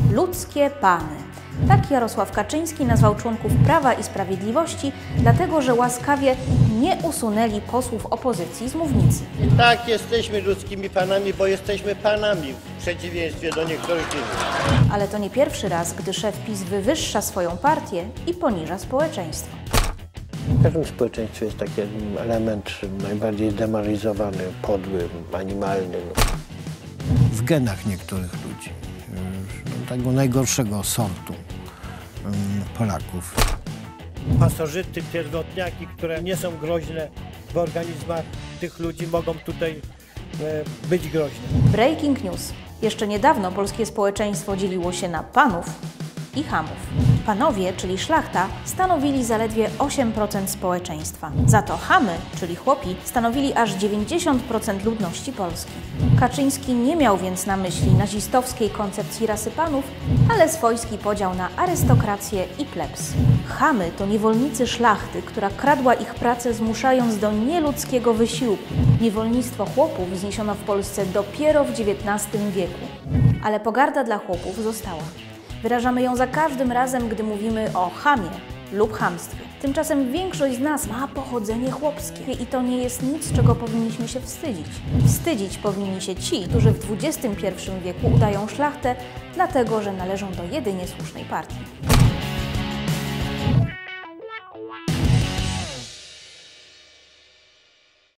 Ludzkie pany. Tak Jarosław Kaczyński nazwał członków Prawa i Sprawiedliwości, dlatego że łaskawie nie usunęli posłów opozycji z mównicy. Tak, jesteśmy ludzkimi panami, bo jesteśmy panami w przeciwieństwie do niektórych innych. Ale to nie pierwszy raz, gdy szef PiS wywyższa swoją partię i poniża społeczeństwo. W każdym społeczeństwie jest taki element najbardziej demoralizowany, podły, animalny. W genach niektórych ludzi, tego najgorszego sortu Polaków. Pasożyty, pierwotniaki, które nie są groźne w organizmach tych ludzi, mogą tutaj być groźne. Breaking news. Jeszcze niedawno polskie społeczeństwo dzieliło się na panów i chamów. Panowie, czyli szlachta, stanowili zaledwie 8% społeczeństwa. Za to chamy, czyli chłopi, stanowili aż 90% ludności Polski. Kaczyński nie miał więc na myśli nazistowskiej koncepcji rasy panów, ale swojski podział na arystokrację i plebs. Chamy to niewolnicy szlachty, która kradła ich pracę, zmuszając do nieludzkiego wysiłku. Niewolnictwo chłopów zniesiono w Polsce dopiero w XIX wieku. Ale pogarda dla chłopów została. Wyrażamy ją za każdym razem, gdy mówimy o chamie lub chamstwie. Tymczasem większość z nas ma pochodzenie chłopskie i to nie jest nic, czego powinniśmy się wstydzić. Wstydzić powinni się ci, którzy w XXI wieku udają szlachtę, dlatego że należą do jedynie słusznej partii.